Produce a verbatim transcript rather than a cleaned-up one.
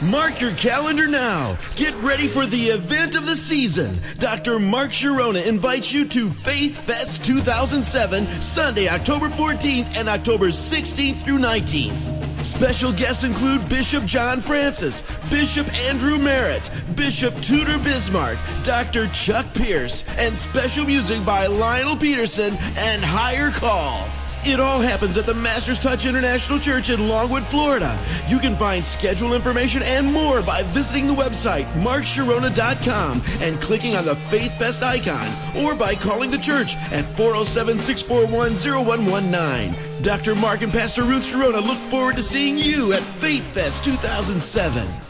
Mark your calendar now. Get ready for the event of the season. Doctor Mark Chironna invites you to Faith Fest two thousand seven, Sunday, October fourteenth and October sixteenth through nineteenth. Special guests include Bishop John Francis, Bishop Andrew Merritt, Bishop Tudor Bismarck, Doctor Chuck Pierce, and special music by Lionel Peterson and Higher Call. It all happens at the Master's Touch International Church in Longwood, Florida. You can find schedule information and more by visiting the website mark chironna dot com and clicking on the Faith Fest icon, or by calling the church at four oh seven, six four one, oh one one nine. Doctor Mark and Pastor Ruth Chironna look forward to seeing you at Faith Fest two thousand seven.